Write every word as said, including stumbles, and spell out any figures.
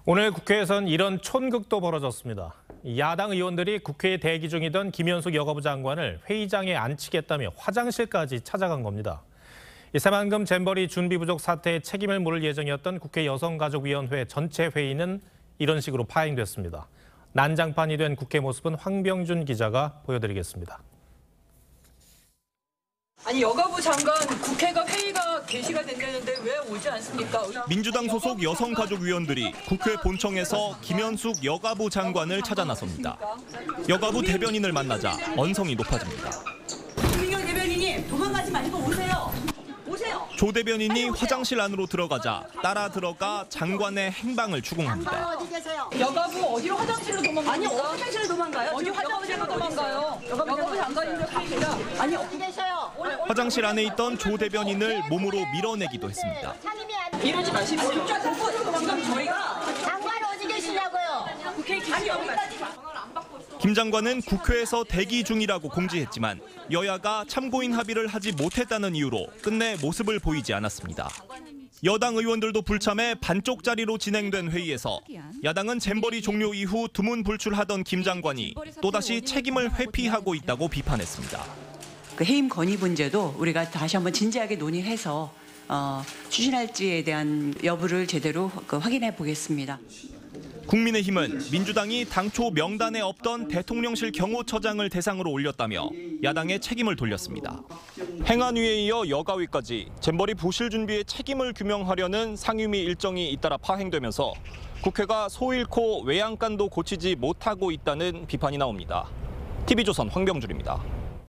오늘 국회에선 이런 촌극도 벌어졌습니다. 야당 의원들이 국회에 대기 중이던 김현숙 여가부 장관을 회의장에 앉히겠다며 화장실까지 찾아간 겁니다. 새만금 잼버리 준비 부족 사태에 책임을 물을 예정이었던 국회 여성가족위원회 전체 회의는 이런 식으로 파행됐습니다. 난장판이 된 국회 모습은 황병준 기자가 보여드리겠습니다. 아니 여가부 장관 국회가 회의가 개시가 된다는데 왜 오지 않습니까? 민주당 소속 여성가족위원들이 국회 본청에서 김현숙 여가부 장관을 찾아 나섭니다. 여가부 대변인을 만나자 언성이 높아집니다. 김민경 대변인님 도망가지 말고 오세요. 오세요. 조 대변인이 화장실 안으로 들어가자 따라 들어가 장관의 행방을 추궁합니다. 어디 계세요? 여가부 어디로 화장실로 도망가요? 아니 어디 화장실로 도망가요? 어디 화장실로 도망가요? 여가부 장관님들 회의가 아니 어디 계세요? 화장실 안에 있던 조 대변인을 몸으로 밀어내기도 했습니다. 이러지 마십시오. 진짜 국회로 도망가면 저희가 장관 어디 계시냐고요? 국회 기시 여기까지 김 장관은 국회에서 대기 중이라고 공지했지만 여야가 참고인 합의를 하지 못했다는 이유로 끝내 모습을 보이지 않았습니다. 여당 의원들도 불참해 반쪽짜리로 진행된 회의에서 야당은 잼버리 종료 이후 두문불출하던 김 장관이 또다시 책임을 회피하고 있다고 비판했습니다. 그 해임 건의 문제도 우리가 다시 한번 진지하게 논의해서 어, 추진할지에 대한 여부를 제대로 그 확인해 보겠습니다. 국민의힘은 민주당이 당초 명단에 없던 대통령실 경호처장을 대상으로 올렸다며 야당의 책임을 돌렸습니다. 행안위에 이어 여가위까지 잼버리 부실 준비에 책임을 규명하려는 상임위 일정이 잇따라 파행되면서 국회가 소 잃고 외양간도 고치지 못하고 있다는 비판이 나옵니다. 티비조선 황병준입니다.